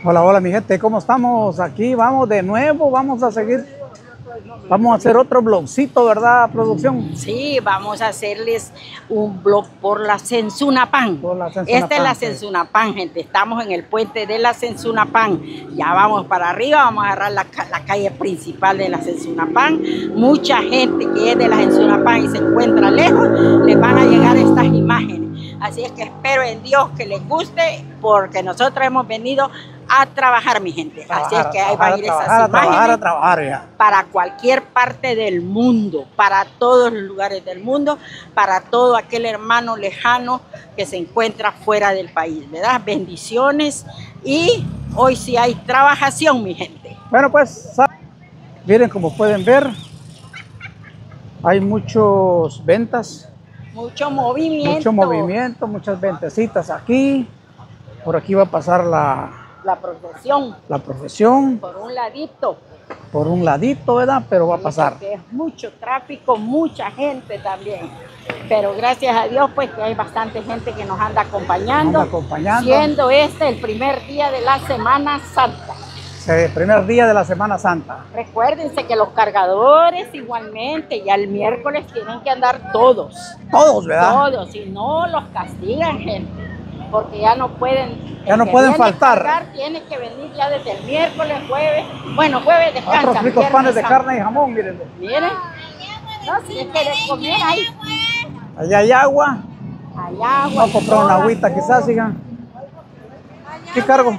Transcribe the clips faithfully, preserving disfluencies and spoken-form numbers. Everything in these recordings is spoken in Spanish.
Hola, hola mi gente, ¿cómo estamos? Aquí vamos de nuevo, vamos a seguir, vamos a hacer otro blogcito, ¿verdad, producción? Sí, vamos a hacerles un blog por la Sensunapán. Por la Sensunapán, Esta es la sí. Sensunapán, gente. Estamos en el puente de la Sensunapán. Ya vamos para arriba, vamos a agarrar la, la calle principal de la Sensunapán. Mucha gente que es de la Sensunapán y se encuentra lejos, les van a llegar estas imágenes. Así es que espero en Dios que les guste, porque nosotros hemos venido a trabajar, mi gente. Trabajar, Así es que ahí van a ir esas trabajar, imágenes. trabajar, a trabajar ya. Para cualquier parte del mundo, para todos los lugares del mundo, para todo aquel hermano lejano que se encuentra fuera del país, ¿verdad? Bendiciones, y hoy sí hay trabajación, mi gente. Bueno, pues, miren, como pueden ver, hay muchas ventas. Mucho movimiento. Mucho movimiento, muchas ventecitas aquí. Por aquí va a pasar la, la procesión. La procesión. Por un ladito. Por un ladito, ¿verdad? Pero va a pasar. Porque es mucho tráfico, mucha gente también. Pero gracias a Dios, pues que hay bastante gente que nos anda acompañando. Anda acompañando. Siendo este el primer día de la Semana Santa. El primer día de la Semana Santa. Recuérdense que los cargadores igualmente ya el miércoles tienen que andar todos. Todos, ¿verdad? Todos, si no los castigan, gente, porque ya no pueden. Ya no pueden faltar. Cargar, tiene que venir ya desde el miércoles, jueves. Bueno, jueves descansan. Otros ricos panes de carne y jamón, miren. Miren. No, si es que de comer ahí. Allá hay agua. Hay agua. Vamos a comprar una agüita quizás, sigan. ¿Qué cargo?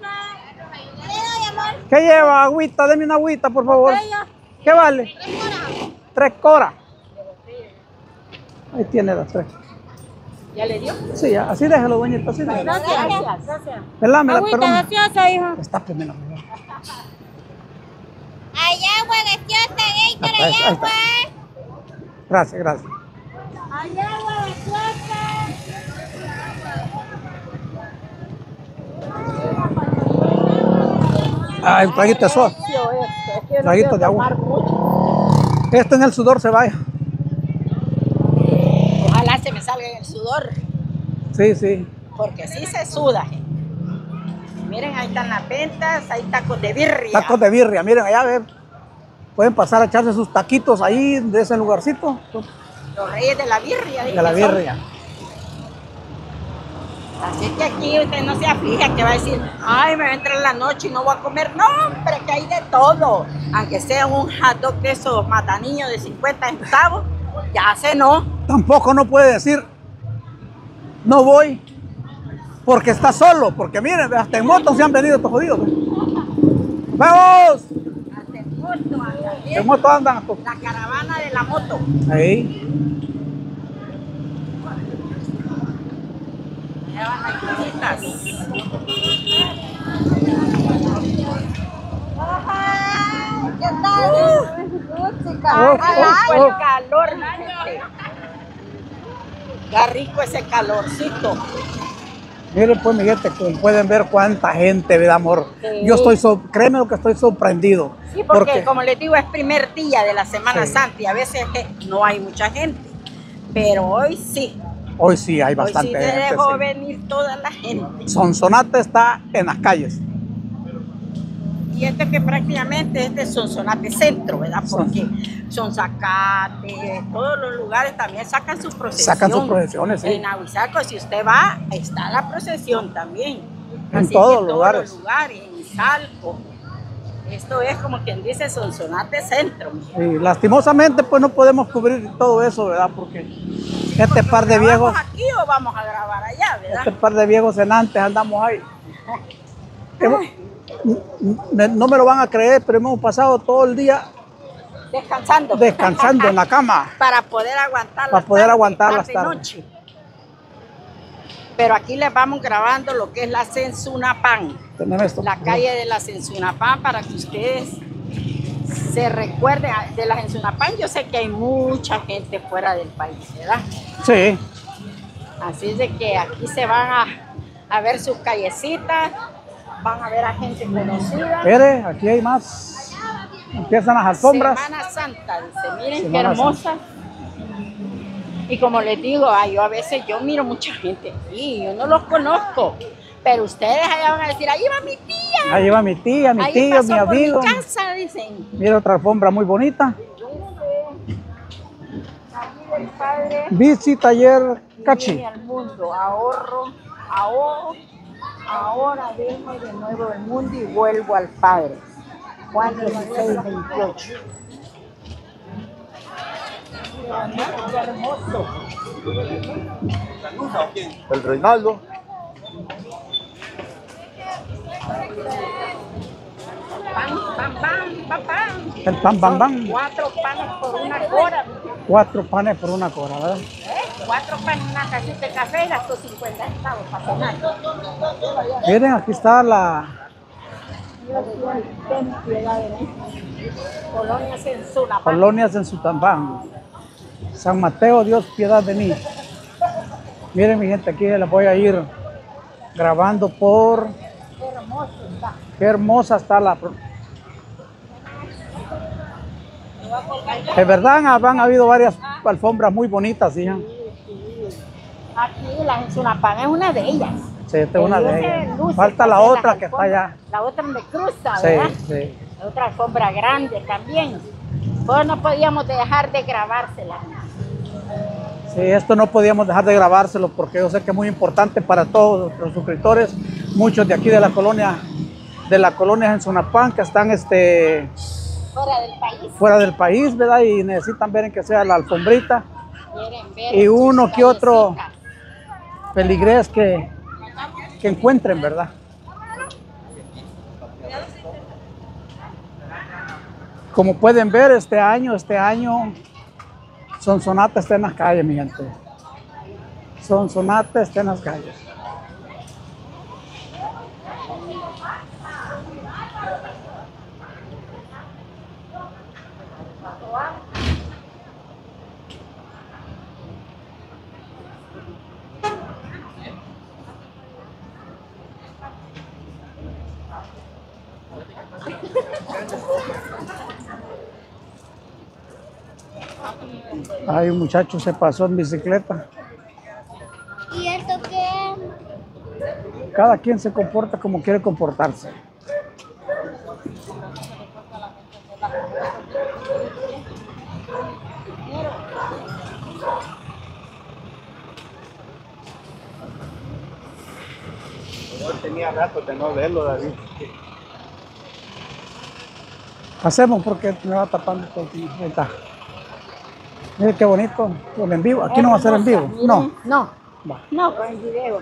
¿Qué lleva? Agüita, deme una agüita, por favor. ¿Qué vale? Tres coras. Ahí tiene las tres. ¿Ya le dio? Sí, ya. Así déjalo, doñita, así déjalo. Gracias, gracias. ¿Verdad? Me la Agüita perdona. gaseosa, hijo. Está primero. Hay agua gaseosa, Gator, Ahí hay está. agua. Gracias, gracias. Hay agua gaseosa. Ah, un traguito de soda. Traguito de agua. Esto en el sudor se vaya. Ojalá se me salga en el sudor. Sí, sí. Porque sí se suda, gente. Miren, ahí están las ventas, hay tacos de birria. Tacos de birria, miren allá, ve. Pueden pasar a echarse sus taquitos ahí de ese lugarcito. Los reyes de la birria. De la birria. Así que aquí usted no se aflija que va a decir, ay, me va a entrar la noche y no voy a comer. No, hombre, que hay de todo. Aunque sea un hot dog de esos mataniños de cincuenta centavos, ya cenó. Tampoco no puede decir, no voy, porque está solo. Porque miren, hasta en moto se han venido estos jodidos. ¡Vamos! Hasta en moto andan. En moto andan. La caravana de la moto. Ahí. Ya van las cositas. ¿Qué tal? Oh, Qué rico oh, oh. el calor, mi gente. Qué rico ese calorcito. Miren pues mi gente, como pueden ver cuánta gente, ¿verdad, amor? Sí. Yo estoy, so, créeme lo que estoy sorprendido. Sí, porque, como les digo, es primer día de la Semana Sí. Santa y a veces eh, no hay mucha gente. Pero hoy sí. Hoy sí hay bastante hoy sí se gente. dejó Sí. venir toda la gente. Sonsonate está en las calles. Y este que prácticamente es de Sonsonate Centro, ¿verdad? Porque Sonzacate, todos los lugares también sacan su procesión. Sacan sus procesiones, sí. En Aguizaco, si usted va, está la procesión también. En Así todos que los lugares. los lugares, en Salco. Esto es como quien dice Sonsonate Centro. Y lastimosamente pues no podemos cubrir todo eso, ¿verdad? Porque este Porque par de viejos, ¿grabamos aquí o vamos a grabar allá, verdad? este par de viejos cenantes andamos ahí. Hemos- me- no me lo van a creer, pero hemos pasado todo el día Descansando. descansando en la cama. Para poder aguantar Para las poder tardes, aguantar las tarde y tardes. noche. Pero aquí les vamos grabando lo que es la Sensunapán, Tenemos esto. la calle de la Sensunapán, para que ustedes se recuerden de la Sensunapán. Yo sé que hay mucha gente fuera del país, ¿verdad? Sí. Así es de que aquí se van a, a ver sus callecitas, van a ver a gente conocida. Mire, aquí hay más. Empiezan las alfombras. Semana Santa, dice, miren Semana qué hermosa. Y como les digo, ay, yo a veces yo miro mucha gente aquí, yo no los conozco, Pero ustedes allá van a decir, ahí va mi tía. Ahí va mi tía, mi Ahí tío, pasó mi por amigo. mi casa, dicen. Mira otra alfombra muy bonita. El padre. Bici Taller Cachi. Viene al mundo, ahorro, ahorro, ahora dejo de nuevo el mundo y vuelvo al Padre. Juan dieciséis, veintiocho. El Reinaldo. Pan, pan, pan, pan, pan. El pan, pan, pan. Cuatro panes por una cora. Cuatro panes por una cora, ¿verdad? ¿Eh? Cuatro panes, una casita de café y gastó cincuenta centavos para cenar. Miren, aquí está la Ten piedad de mí. Colonia Censura. Colonias en Sutambán. San Mateo, Dios piedad de mí. Miren mi gente, aquí les voy a ir grabando por... Qué hermoso está. Qué hermosa está la... De verdad han habido varias alfombras muy bonitas, hija. Aquí la Cenzunapán es una de ellas. Sí, esta es una de Luce, ellas. luce, Falta la porque otra las que está alfombras- allá. La otra me cruza, Sí, ¿verdad? sí. La otra alfombra grande también. Pues no podíamos dejar de grabársela. Sí, esto no podíamos dejar de grabárselo porque yo sé que es muy importante para todos los suscriptores, muchos de aquí de la colonia, de la colonia Cenzunapán que están este, Fuera del país. fuera del país, ¿verdad? Y necesitan ver en que sea la alfombrita Quieren ver y uno sus que otro callecitas. peligrés que, que encuentren, ¿verdad? Como pueden ver, este año, este año, Sonsonate está en las calles, mi gente. Sonsonate está en las calles. Ay, un muchacho se pasó en bicicleta. ¿Y esto qué es? Cada quien se comporta como quiere comportarse. Yo tenía rato de no verlo, David. Hacemos porque me va tapando todo el tiempo. Ahí está. Mire qué bonito. El en vivo. Aquí no va a ser en vivo. Hermosa, No. miren. No, Va. no, con el video.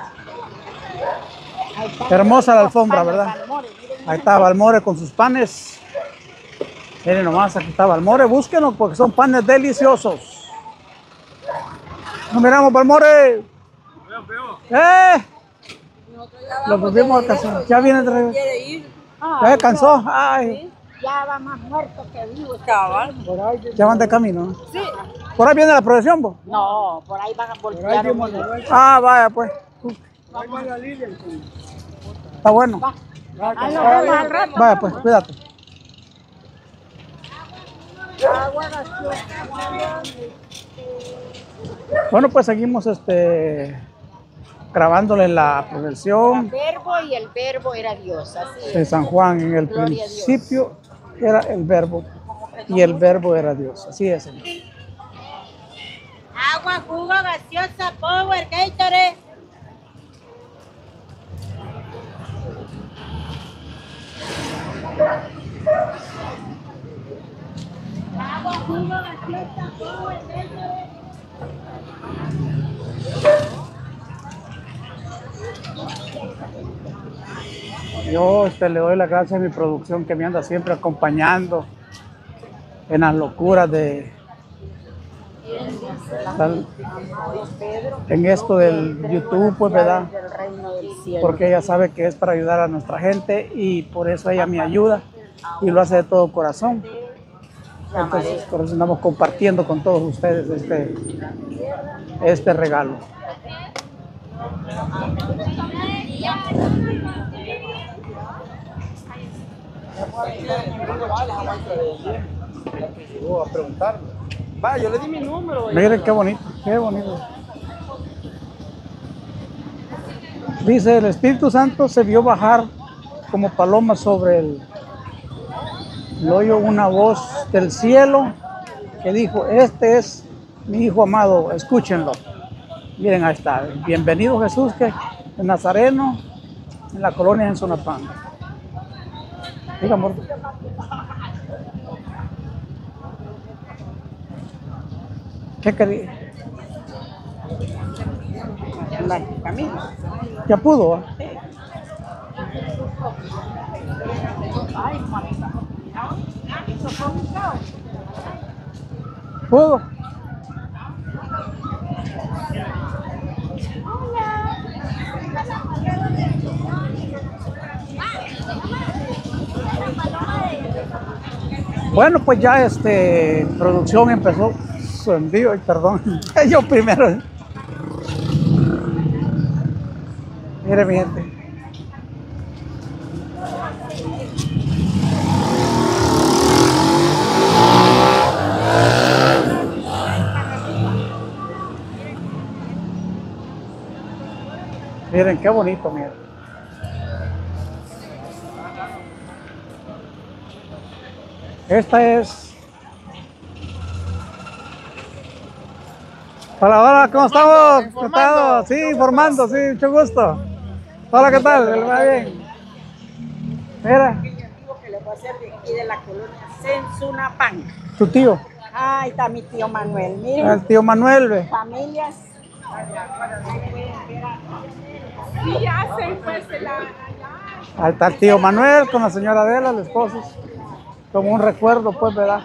Ahí está. Hermosa la alfombra, Panes ¿verdad? Balmore, miren. Ahí está Balmore con sus panes. Miren nomás, aquí está Balmore. Búsquenlos porque son panes deliciosos. Nos miramos, Balmore. ¡Eh! Lo pusimos a casar. Ya viene de regreso. Ay, ¿Ya se cansó? no, Ay. ya va más muerto que vivo. Ya van de camino, ¿no? Sí. Por ahí viene la procesión, vos. No, por ahí van a voltear un montón. Ah, vaya, pues. Está bueno. Ahí nos vemos al rato. Vaya, pues, cuídate. Bueno, pues seguimos este grabándole la procesión El verbo y el verbo era Dios, así de es. San Juan. En el Gloria a Dios. principio era el verbo y el verbo era Dios. Así es, señor. Agua, jugo, gaseosa, power, Gatorade. Agua, jugo, gaseosa, power, Gatorade. Yo este, le doy las gracias a mi producción que me anda siempre acompañando en las locuras de tal- en esto del YouTube, pues, ¿verdad? Del reino del cielo. Porque ella sabe que es para ayudar a nuestra gente y por eso ella me ayuda y lo hace de todo corazón. Entonces, por eso andamos compartiendo con todos ustedes este, este regalo. Llegó a preguntarme. Va, yo le di mi número. Miren qué bonito, qué bonito. Dice, el Espíritu Santo se vio bajar como paloma sobre el, el hoyo una voz del cielo que dijo, este es mi hijo amado, escúchenlo. Miren, ahí está. Bienvenido Jesús, que es Nazareno, en la colonia en Sonapán. Diga, amor. ¿Qué quería? Ya pudo. ¿Eh? ¿Pudo? Bueno, pues ya este producción empezó su envío, y perdón, yo primero. Mire mi gente. Miren qué bonito, miren. Esta es. Hola, hola, ¿cómo estamos? ¿Qué tal? Sí, informando, sí, mucho gusto. Hola, ¿qué tal? ¿Le va bien? Mira. Que le voy a hacer de aquí de la colonia Sensunapán. ¿Tu tío? Ahí está mi tío Manuel, miren. El tío Manuel, ve. Familias. Sí, hacen pues la... Ahí está el tío Manuel con la señora Adela, el esposo. Como un recuerdo, pues, ¿verdad?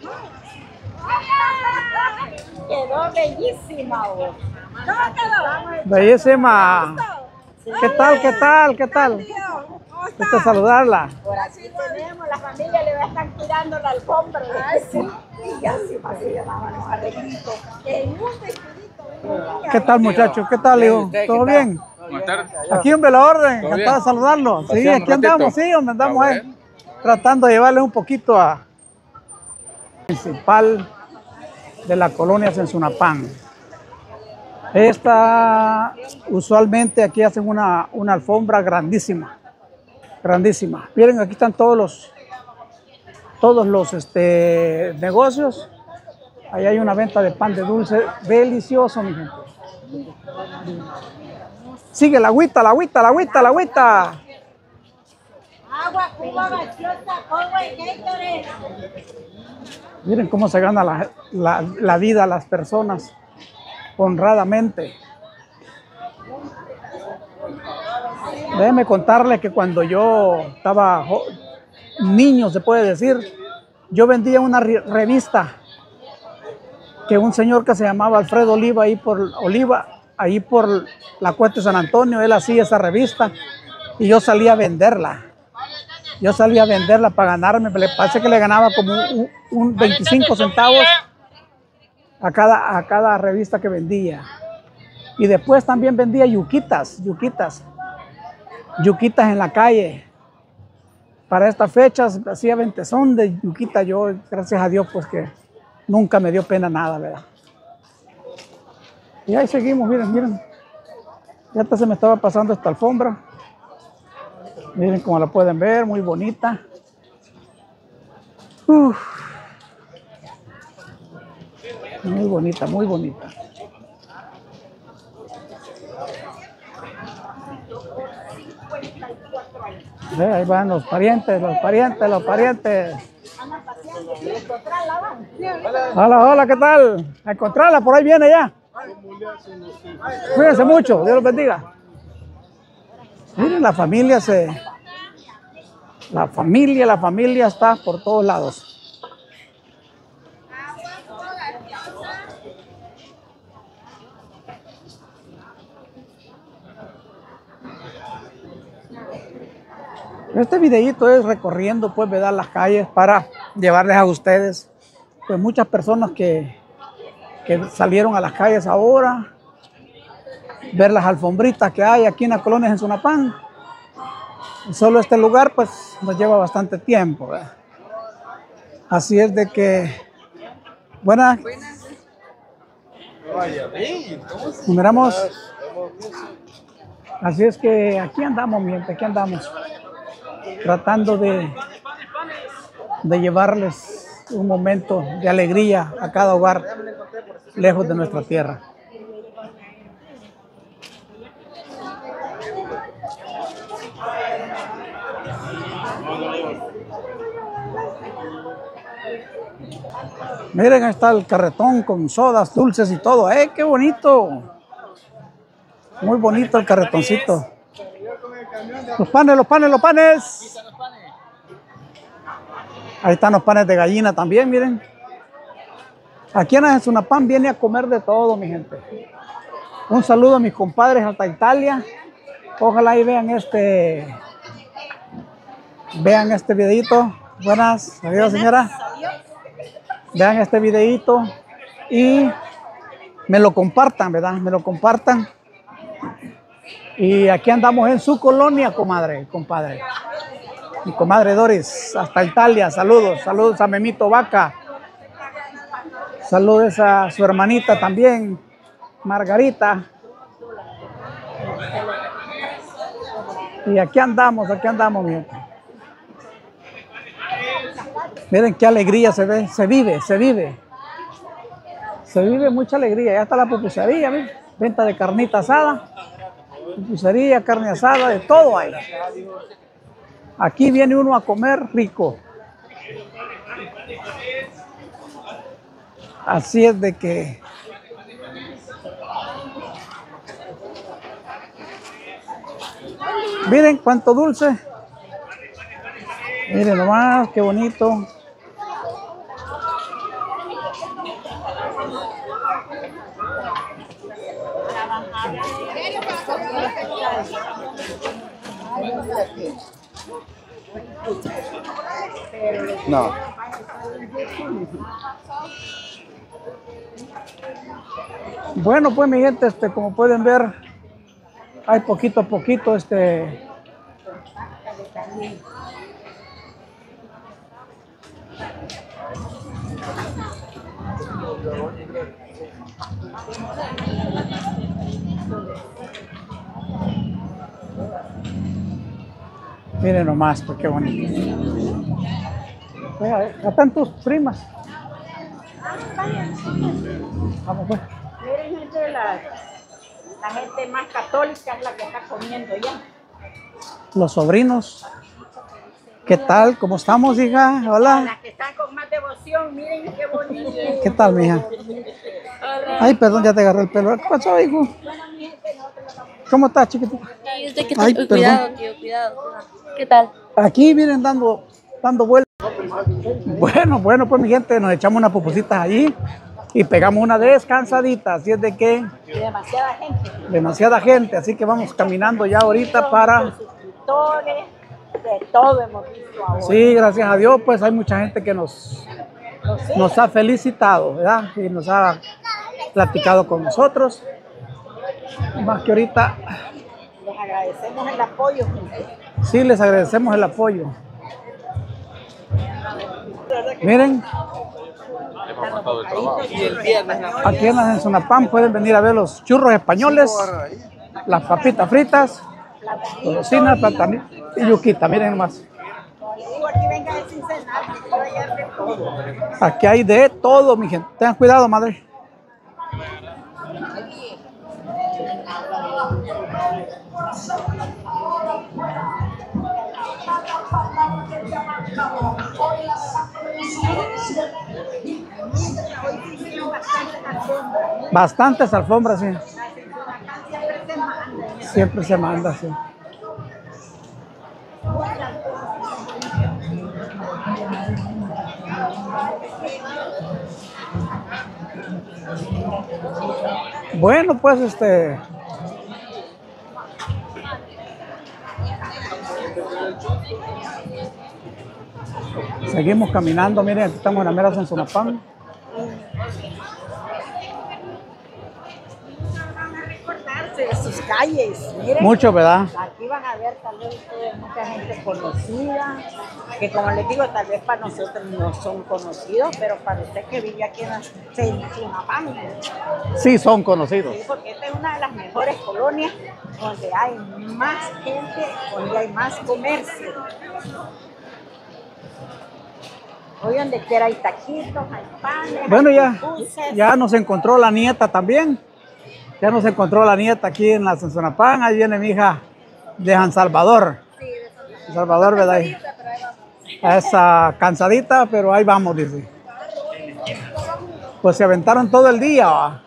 Quedó bellísima, vos. ¿Cómo quedó? Bellísima. ¿Qué tal, qué tal, qué tal? Gusto saludarla. Por aquí tenemos, la familia le va a estar tirando la alfombra. Ay, sí. Y ya sí, así llamaban los arreglitos. En un vestidito. ¿Qué tal, muchachos? ¿Qué tal, hijo? ¿Todo bien? Aquí, hombre, la orden. Encantado de saludarlo. Sí, aquí andamos, sí, hombre, andamos ahí. Tratando de llevarles un poquito a principal de la colonia Sensunapán. Esta, usualmente aquí hacen una, una alfombra grandísima, grandísima. Miren, aquí están todos los, todos los este, negocios. Ahí hay una venta de pan de dulce delicioso, mi gente. Sigue la agüita, la agüita, la agüita, la agüita. Agua, Cuba gaseosa, Power, Gatorade. Miren cómo se gana la, la, la vida a las personas honradamente. Déjeme contarle que cuando yo estaba niño, se puede decir, yo vendía una revista que un señor que se llamaba Alfredo Oliva, ahí por Oliva, ahí por la Cuesta de San Antonio, él hacía esa revista y yo salía a venderla. Yo salía a venderla para ganarme, me parece que le ganaba como un, un veinticinco centavos a cada, a cada revista que vendía. Y después también vendía yuquitas, yuquitas, yuquitas en la calle. Para estas fechas hacía ventezón de yuquita yo, gracias a Dios, pues que nunca me dio pena nada, ¿verdad? Y ahí seguimos, miren, miren. Ya hasta se me estaba pasando esta alfombra. Miren cómo la pueden ver, muy bonita. Uf. Muy bonita, muy bonita. Ve, ahí van los parientes, los parientes, los parientes. Hola, hola, ¿qué tal? A encontrarla, por ahí viene ya. Cuídense mucho, Dios los bendiga. Miren, la familia se... La familia, la familia está por todos lados. Este videíto es recorriendo, pues, ¿verdad?, las calles para llevarles a ustedes, pues, muchas personas que, que salieron a las calles ahora, ver las alfombritas que hay aquí en la colonia Sensunapán. Solo este lugar, pues, nos lleva bastante tiempo, ¿verdad? Así es de que, buenas. Miramos. Así es que aquí andamos, mi gente, aquí andamos, tratando de, de llevarles un momento de alegría a cada hogar lejos de nuestra tierra. Miren, ahí está el carretón con sodas, dulces y todo. ¡Eh, qué bonito! Muy bonito el carretoncito. Los panes, los panes, los panes. Ahí están los panes de gallina también, miren. Aquí en Ajensunapán viene a comer de todo, mi gente. Un saludo a mis compadres hasta Italia. Ojalá ahí vean este, vean este videito. Buenas, adiós señora. Vean este videito y me lo compartan, ¿verdad? Me lo compartan. Y aquí andamos en su colonia, comadre, compadre. Mi comadre Doris, hasta Italia. Saludos, saludos a Memito Vaca. Saludos a su hermanita también, Margarita. Y aquí andamos, aquí andamos, mi gente. Miren qué alegría se ve, se vive, se vive. Se vive mucha alegría. Ya está la pupusería, ¿ves? Venta de carnita asada, pupusería, carne asada, de todo hay. Aquí viene uno a comer rico. Así es de que miren cuánto dulce. Miren nomás, qué bonito. No. Bueno, pues mi gente, este, como pueden ver, hay poquito a poquito, este, miren nomás, pues qué bonito. Vea, acá están tus primas. Vamos pues. Miren, gente, la, la gente más católica es la que está comiendo ya. Los sobrinos. ¿Qué tal? ¿Cómo estamos, hija? Hola. Las que están con más devoción, miren qué bonito. ¿Qué tal, mija? Ay, perdón, ya te agarré el pelo. ¿Qué pasó, hijo? ¿Cómo estás, chiquitito? ¿Y usted qué Ay, tal? perdón. Cuidado, tío, cuidado. ¿Qué tal? Aquí vienen dando, dando vueltas. Bueno, bueno, pues mi gente, nos echamos unas pupusitas allí y pegamos una descansadita. Así es de que Y demasiada gente. demasiada gente, así que vamos caminando ya ahorita para... Suscriptores, de todo hemos visto ahora. Sí, gracias a Dios, pues hay mucha gente que nos, nos ha felicitado, ¿verdad? Y nos ha platicado con nosotros. Más que ahorita, Les agradecemos el apoyo, gente. sí les agradecemos el apoyo. Miren, aquí en Ajensunapán pueden venir a ver los churros españoles, las papitas fritas, golosinas, platanitos y yuquita, miren nomás. Digo, aquí venga sin cenar, aquí va a hallar de todo. Aquí hay de todo, mi gente. Tengan cuidado, madre. Bastantes alfombras, sí. Siempre se manda, sí. Bueno, pues este... seguimos caminando, miren, aquí estamos en la mera Ajensunapán. de sus calles. Miren, Mucho, ¿verdad? aquí van a ver tal vez ustedes mucha gente conocida, que como les digo, tal vez para nosotros no son conocidos, pero para usted que vive aquí en la Sensunapán, Sí, son conocidos. sí, porque esta es una de las mejores colonias donde hay más gente, donde hay más comercio. Hoy donde quiera hay taquitos, hay panes, Bueno, hay ya, pupusas. ya nos encontró la nieta también. Ya nos encontró la nieta aquí en la Sensunapán. Ahí viene mi hija de San Salvador. San Salvador, ¿verdad? Esa cansadita, pero ahí vamos, dice. Pues se aventaron todo el día. ¿Va?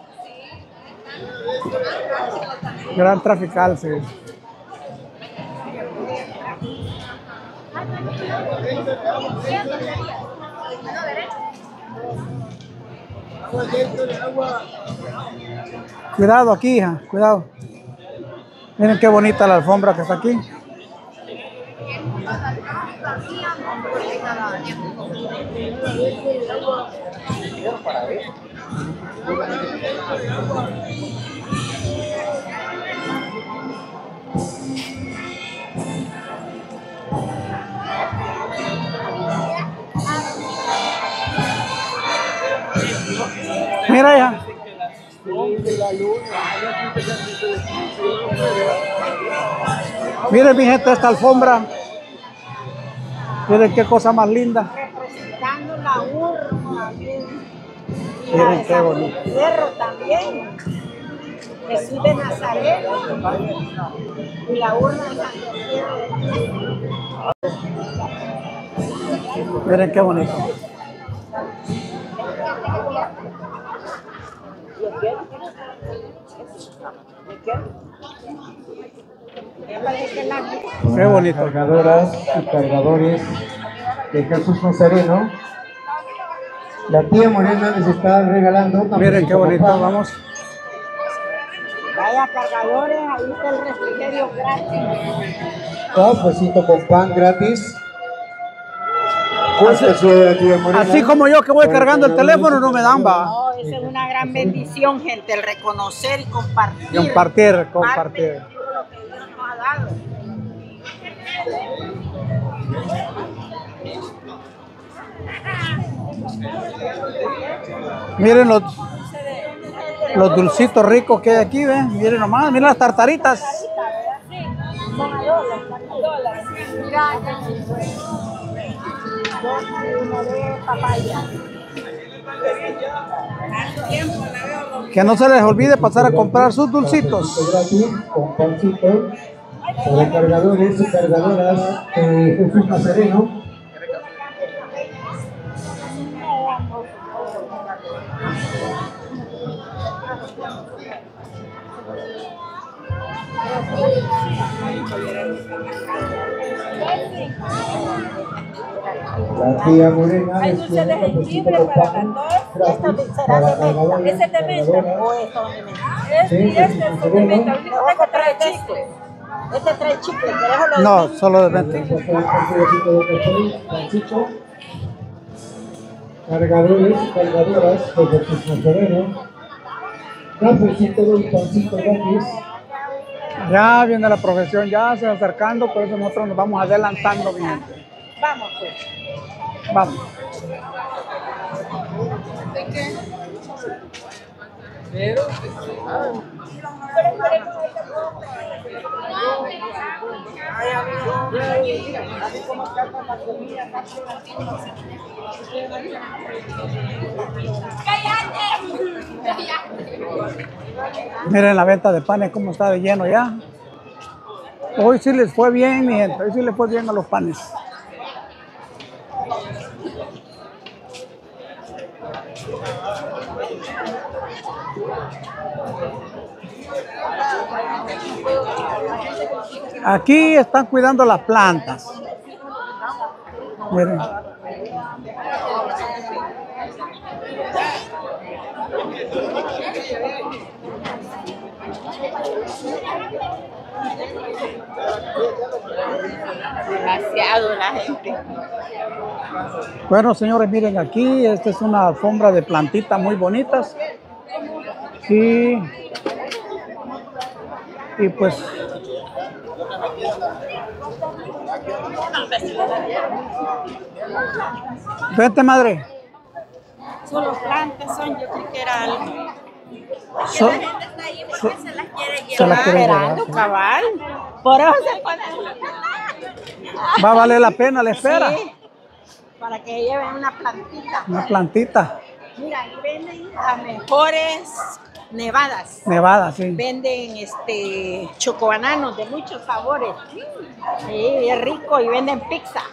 Gran trafical, sí. Cuidado aquí, hija, cuidado. Miren qué bonita la alfombra que está aquí. Mira, hija. Miren, mi gente, esta alfombra. Miren qué cosa más linda. Representando la urna. Miren qué bonito. Hierro también. Jesús de Nazaret. Y la urna de San Pedro. Miren qué bonito. Qué bonito. Cargadoras y cargadores de Jesús Nazareno. La tía Morena les está regalando. Miren qué bonito, vamos. Vaya cargadores, ahí está el refrigerio gratis. Cafecito con pan gratis. Cortesía, tía Morena. Así como yo que voy cargando el teléfono, no me dan, va. No, esa es una gran bendición, gente, el reconocer y compartir. Compartir, Parte compartir. de todo lo que Dios nos ha dado. Miren los, los dulcitos ricos que hay aquí, ¿ven? Miren nomás, miren las tartaritas. Son a dólares, a dólares. Dos y uno de papaya. Que no se les olvide pasar a comprar sus dulcitos. Gratis con pancito. Para cargadores y cargadoras de Jesús Nazareno. La tía Morena Hay es dulce de un jengibre cafecito con para pan las dos. gratis Será para de menta. cargadores Ese es de menta. cargadoras. O esto de menta. Este y este son de menta. Ahorita tengo tres chicles. Este trae chicle, ¿querés o lo No, de solo de venta. Un pedacito de café, pancito. Cargadores y cargadoras de Jesús Nazareno. Cafecito y pancito gratis. Ya viene la profesión, ya se va acercando, por eso nosotros nos vamos adelantando, mi gente. Vamos, pues. Vamos. Miren la venta de panes cómo está de lleno ya. Hoy sí les fue bien, mi gente. Hoy sí les fue bien a los panes. Aquí están cuidando las plantas. Miren. Demasiado la gente. Bueno, señores, miren aquí, esta es una alfombra de plantitas muy bonitas. Y Y pues vente, madre. Solo plantas son, yo creo que era algo. So- La gente está ahí porque so- se las quiere se llevar. la quiere llevar, Esperando, sí. cabal. Por eso se ponen. Va a valer la pena la espera. Sí, para que lleven una plantita. Una plantita Mira, ahí venden las mejores nevadas. nevada, sí. Venden este chocobananos de muchos sabores. Sí, es rico y venden pizza.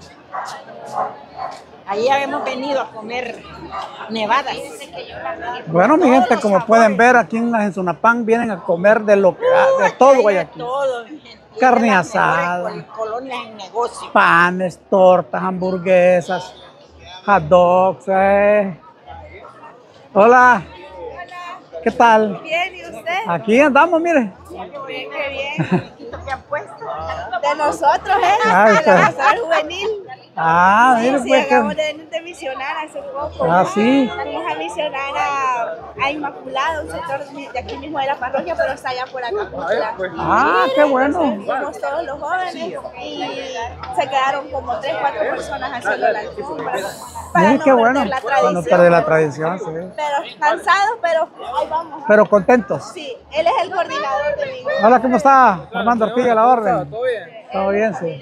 Ahí habíamos venido a comer nevadas. Bueno, mi gente, como pueden ver, aquí en la Enzunapán vienen a comer de lo que de todo Hay de Guayaquil. todo, mi gente. Y es Carne de las mejores asada. col- colonias en negocio. Panes, tortas, hamburguesas, hot dogs. eh. Hola. ¿Qué tal? Bien, ¿y usted? Aquí andamos, mire. Bien, qué bien. ¿Qué han puesto? De nosotros, ¿eh? Ah, De está. la Pasar Juvenil. Ah, mire, Sí, pues. acabamos que- de venir de misionar hace poco. Ah, sí. Fuimos a misionar a, a Inmaculada, un sector de aquí mismo de la parroquia, pero está allá por acá. por allá. Ah, qué bueno. Fuimos todos los jóvenes y se quedaron como tres, cuatro personas haciendo la altura para, para Sí, no qué bueno. perder la Para no tradición. perder la tradición, sí. Pero cansados, pero ahí vamos. Pero contentos. Sí, él es el coordinador de mi grupo. Hola, ¿cómo está? Armando Ortega, la orden. ¿Todo bien? Todo bien, sí.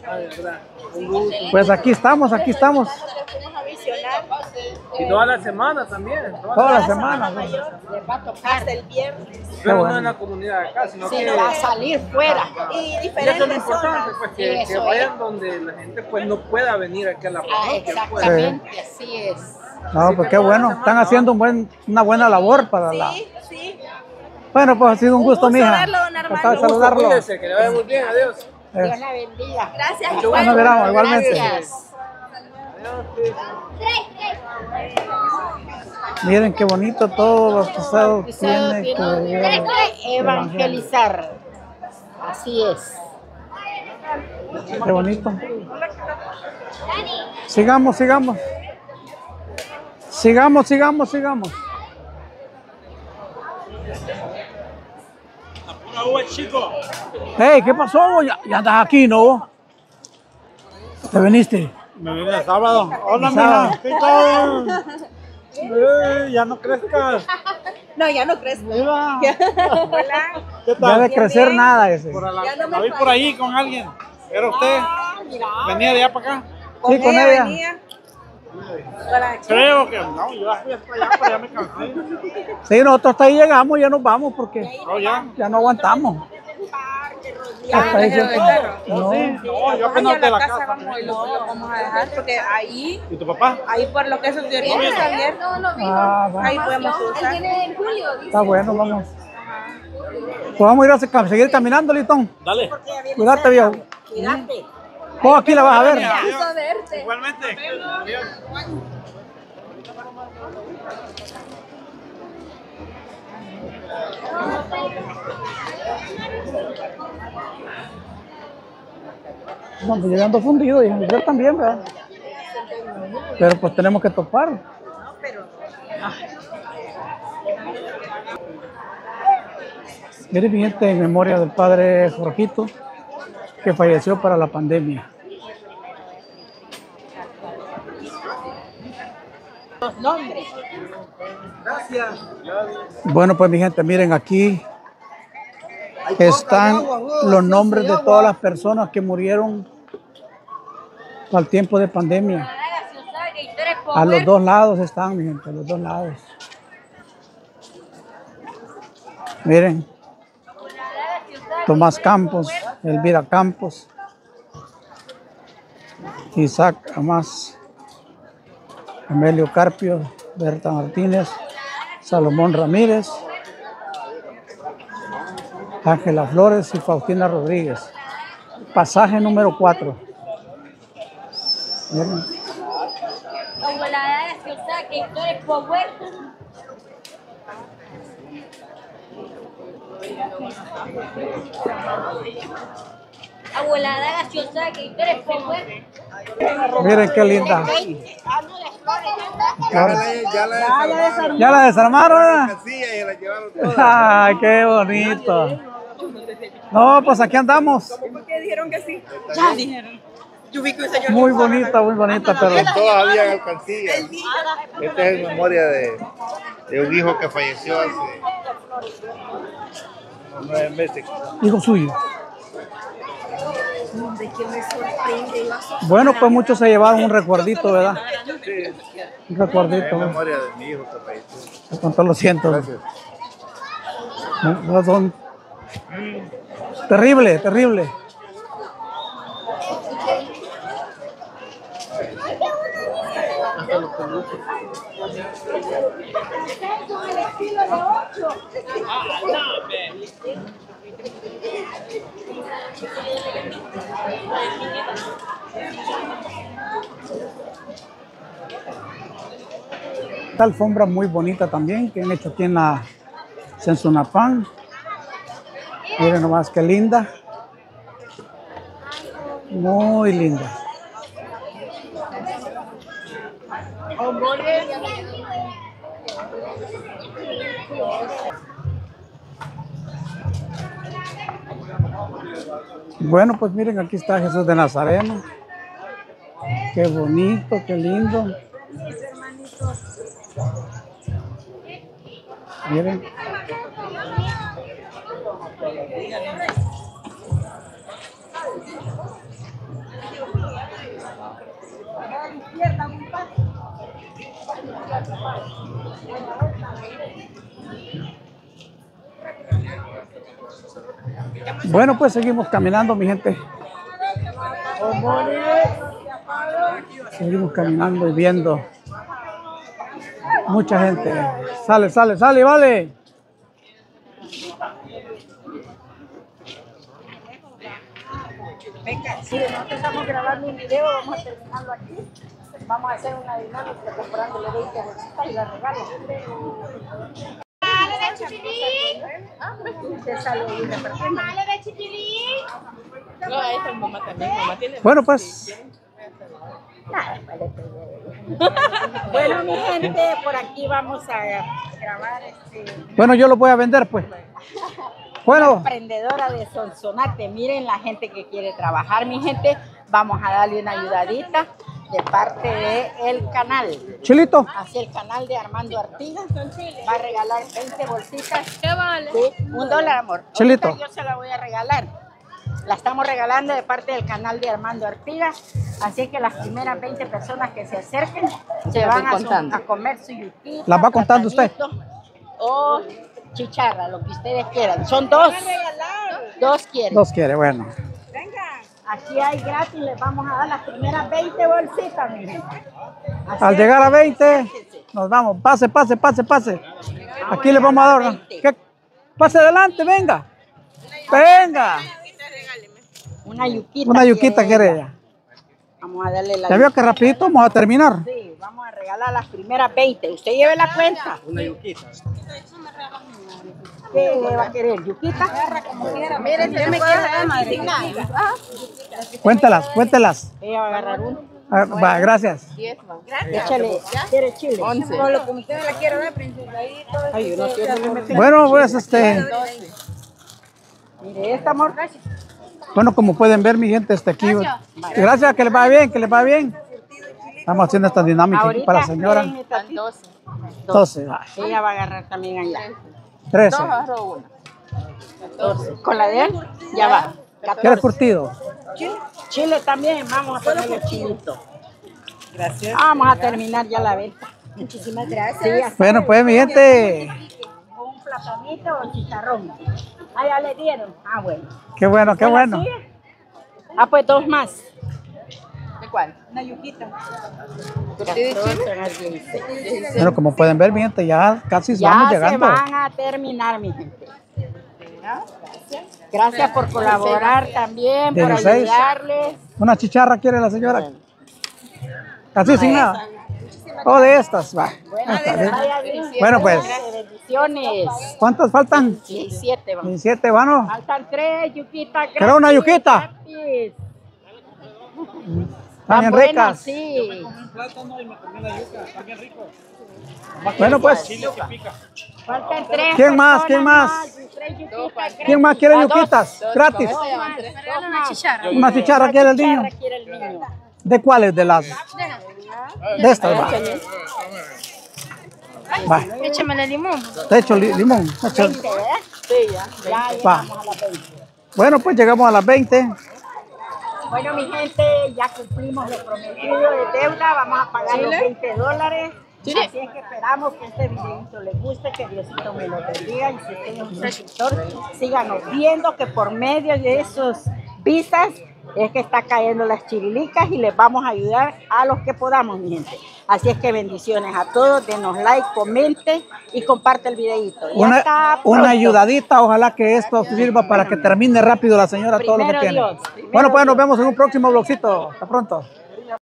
Pues aquí estamos, aquí estamos. Fuimos a visionar Y toda la semana también. Toda Toda la- la semana. ¿no? mayor hasta el viernes. Pero bueno. no en la comunidad de acá, sino Sí, que... va a salir fuera. Y Y eso es lo diferentes importante, zonas. pues, que, que Eso vayan donde la gente pues no pueda venir aquí a la Ah, parroquia. pues. exactamente, así es. No, pues qué bueno. Están haciendo un buen, una buena labor para la. Sí, sí. Bueno, pues ha sido un Un gusto, gusto mija. verlo, don Armando. Tratar de Un gusto, saludarlo. cuídese, que le vaya muy bien, adiós. Eh, Dios la bendiga. Gracias. Mucho igual. Nos veremos igualmente. Gracias. Miren qué bonito todo lo que Estado Pisado tiene tiene que que evangelizar. Así es. Qué bonito. Sigamos, sigamos. Sigamos, sigamos, sigamos. Hey, ¿qué pasó? Ya, ya andas aquí, ¿no? ¿Te viniste? Me vine el sábado. Hola, El sábado. mija. ¿Qué tal? Eh, ya no crezcas. No, ya no crees. Mira. Hola. ¿Qué Ya tal? de crecer nada ese. Por la, Ya no me la vi por ahí con alguien. ¿Era usted? ¿Venía de allá para acá? Sí, con ella. venía. Creo que no. Yo ya fui hasta allá, pero ya me cansé. Sí, nosotros hasta ahí llegamos, ya nos vamos porque No, ya. ya no aguantamos. Hasta ahí siempre- No. No, yo apenas de la casa. vamos y lo, lo vamos a dejar porque ahí, ¿Y tu papá? ahí por lo que eso de oriente también, Ah, va. ahí podemos usar. Está bueno, vamos. Pues vamos a ir a se- seguir caminando, Litón. Dale. Cuídate, viejo. Cuídate. Vos aquí la vas a ver. Igualmente. Adiós. Vamos llegando fundido y en el también, ¿verdad? Pero pues tenemos que topar. Mire, mi gente, en memoria del padre Jorgito, que falleció para la pandemia. Los nombres. Bueno, pues mi gente, miren, aquí están los nombres de todas las personas que murieron al tiempo de pandemia. A los dos lados están, mi gente, a los dos lados. Miren. Tomás Campos, Elvira Campos, Isaac Amás, Amelio Carpio, Berta Martínez, Salomón Ramírez, Ángela Flores y Faustina Rodríguez. Pasaje número cuatro. Miren. Abuelada gaseosa que tú eres power. Miren qué linda. Ya la, ya la Ya la desarmaron, ¿verdad? casilla y la llevaron toda. Ay, qué bonito. No, pues aquí andamos. ¿Por qué dijeron que sí? Ya dijeron. Yo vi que un señor. Muy bonita, muy bonita, pero... Todavía en alcancía. Esta es en memoria de, de un hijo que falleció hace nueve meses. Hijo suyo. Hombre, que me sorprende. Bueno, pues muchos se llevaron un recuerdito, ¿verdad? Sí, Un recuerdito. en ¿no? memoria de mi hijo que falleció. Con todos los cientos. Gracias. No, son... Terrible, terrible. Esta alfombra muy bonita también que han hecho aquí en la Sensunapán. Miren nomás qué linda. Muy linda. Bueno, pues miren, aquí está Jesús de Nazareno. Qué bonito, qué lindo. Miren. Bueno, pues seguimos caminando, mi gente. Seguimos caminando y viendo. Mucha gente. Sale, sale, sale, vale. Venga, sí, nosotros estamos grabando un video, vamos a terminarlo aquí. Vamos a hacer una dinámica comprándole veinte bolsitas y la regalo. Bueno, pues. Bueno, mi gente, por aquí vamos a grabar este. Bueno, yo lo voy a vender, pues. Bueno. Emprendedora de Sonsonate. Miren la gente que quiere trabajar, mi gente. Vamos a darle una ayudadita de parte del canal. Chilito. Hacia el canal de Armando Artigas. Va a regalar veinte bolsitas. ¿Qué vale? Sí, un dólar, amor. Chilito. Ahorita yo se la voy a regalar. La estamos regalando de parte del canal de Armando Artigas. Así que las primeras veinte personas que se acerquen se van a, su, a comer su yuquita. ¿Las va contando usted? O chicharra, lo que ustedes quieran. Son dos. Dos quieren. Dos quiere, bueno. Aquí hay gratis, les vamos a dar las primeras veinte bolsitas, mi gente. Así Al es. llegar a veinte, nos vamos. Pase, pase, pase, pase. Aquí le vamos a dar. ¿no? ¿Qué? Pase adelante, venga. Venga. Una yuquita. Una yuquita quiere ella. Vamos a darle la ¿Ya vio que rapidito vamos a terminar? Sí, vamos a regalar las primeras veinte. Usted lleve la cuenta. Una yuquita. ¿Qué le va a querer? ¿Yuquita? Miren, se me queda madre. Cuéntelas, cuéntelas. Ella va a agarrar uno. Ah, va, gracias. Échale, ¿quiere chile? Con lo que usted la quiero ver, princesa. Ahí todo eso. Ay, yo no quiero meter. Bueno, pues este. Mire, esta amor. Bueno, como pueden ver, mi gente, este aquí. Gracias, que les vaya bien, que les vaya bien. Estamos haciendo esta dinámica aquí para la señora. doce. doce. Ay, Ella va a agarrar también allá. trece. Con la de él, ya va. ¿Quieres curtido? Chile también, vamos a ponerle chilito. Gracias. Vamos a terminar ya la venta. Muchísimas gracias. Sí, así Bueno, pues, mi gente. un platanito o chicharrón. Ah, ya le dieron. Ah, bueno. Qué bueno, qué ¿Usted la bueno. sigue? Ah, pues dos más. ¿De cuál? Una yuquita. Bueno, como pueden ver, mi gente, ya casi Ya vamos se llegando. van a terminar, mi gente. Gracias por colaborar también, por dieciséis. ayudarles. Una chicharra quiere la señora. Así sin nada. O de estas, va. Bueno, Ahí está, bien. vaya bien. Bueno, pues. Bendiciones. ¿Cuántas faltan? diecisiete, vamos. diecisiete, bueno. Faltan tres yuquitas. ¿Quiere una gratis, yuquita? gratis. Están bien buenas, ricas. sí. Bueno, pues. Faltan tres. ¿Quién más? ¿Quién personas más? ¿Quién más quiere yuquitas? Gratis. Una chicharra. Una chicharra quiere el niño. quiere el niño. ¿De cuáles? De las. De estas, va. Va. Échamele limón. Te echo li- limón. Echo- veinte, ¿verdad? Sí, ya. Ya Va. llegamos a las veinte. Bueno, pues llegamos a las veinte. Bueno, mi gente, ya cumplimos lo prometido de deuda. Vamos a pagar los veinte dólares. Así es que esperamos que este videito les guste, que Diosito me lo bendiga. Y si usted es un suscriptor, síganos viendo que por medio de esos visas es que está cayendo las chirilicas y les vamos a ayudar a los que podamos, mi gente. Así es que bendiciones a todos, denos like, comenten y comparte el videito. Y Una, hasta una pronto. ayudadita, ojalá que esto sirva para que termine rápido la señora todo lo que Primero tiene. Dios, primero Bueno, pues nos Dios. vemos en un próximo vlogcito. Hasta pronto.